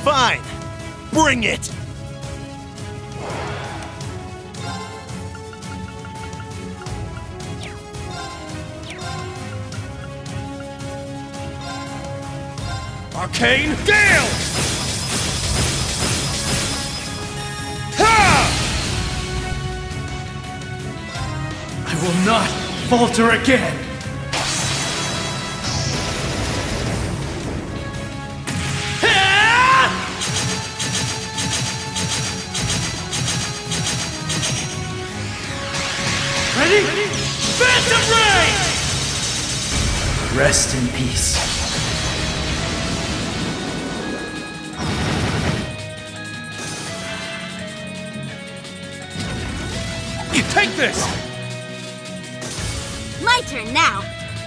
Fine. Bring it! Arcane Gale! Ha! I will not falter again! Ready? Phantom Ray! Rest in peace. You take this! My turn now.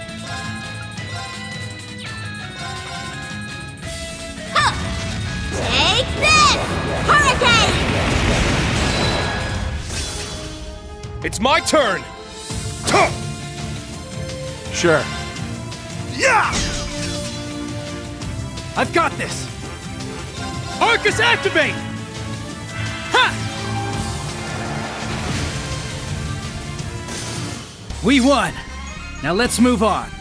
Huh! Take this! Hurricane! It's my turn! Tuh! Sure. Yeah! I've got this! Arcus activate! Ha! We won! Now let's move on.